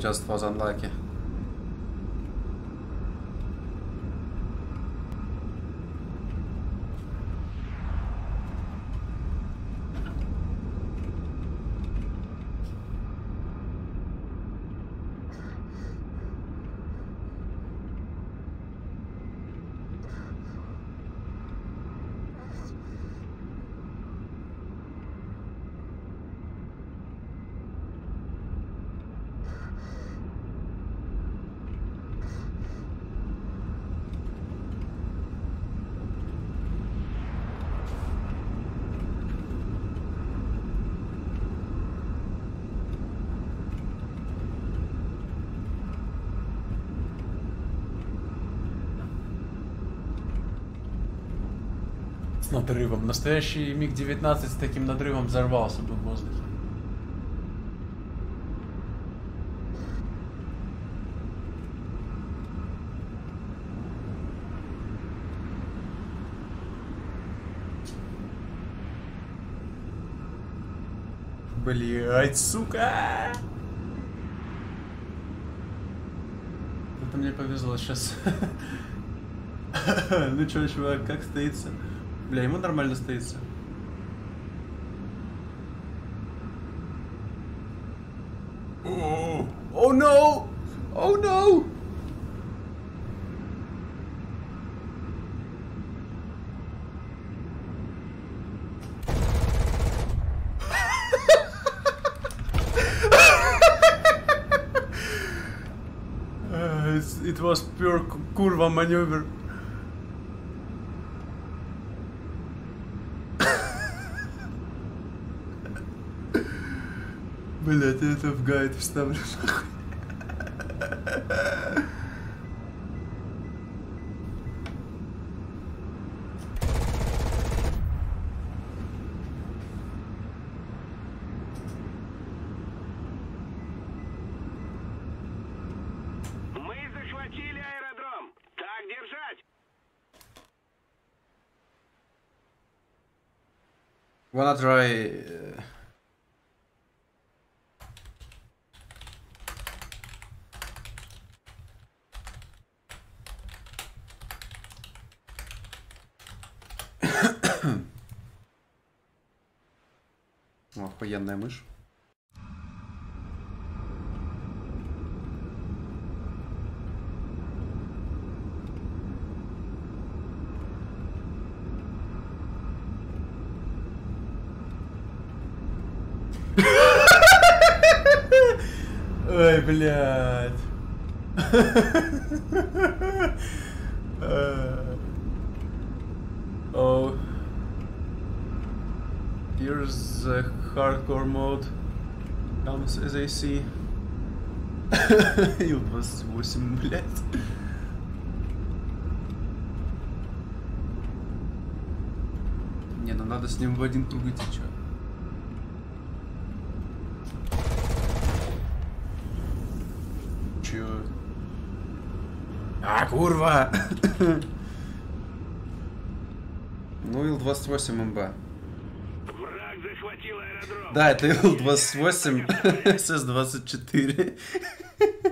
just was unlucky. С надрывом. Настоящий МиГ-19 с таким надрывом взорвался бы в воздухе. Блять, сука! Это мне повезло сейчас. Ну чё, чувак, как стоится? Бля, ему нормально стоится. О, no! О, no! It was pure curva maneuver. Блять, я это в гайд вставлю нахуй. Мы захватили аэродром. Так держать. Wanna try... Охуенная мышь. Ой, блядь. Oh. Here's the hardcore mode. Comes as I see. Ил-28, блядь. Не, ну надо с ним в один круг идти, чё? Чё? А, курва! Ну, Ил-28 МБ. Враг захватил аэродром. Да, это Ил-28 СС-24.